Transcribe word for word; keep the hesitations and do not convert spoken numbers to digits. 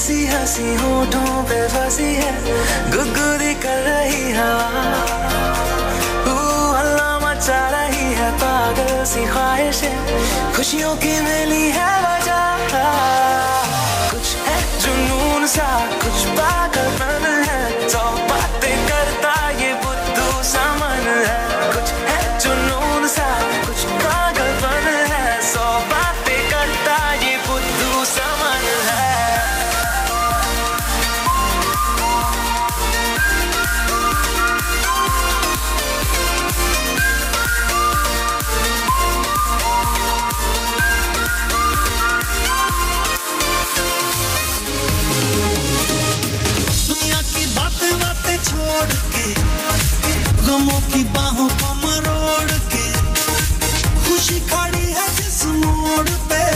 हंसी हंसी होठों पे फंसी है, गुदगुदी कर रही हवा, हल्ला मचा रही है पागल सी ख्वाहिशें, खुशियों की मिली है वजह। कुछ है जुनून सा, कुछ पागलपन है, सौ बातें करता ये बुद्धू सा मन है। कुछ है जुनून सा, कुछ पागलपन है, सौ बातें करता ये बुद्धू सा मन है। छोड़ के गमों की बाहों को मरोड़ के, खुशी खड़ी है जिस मोड़ पे,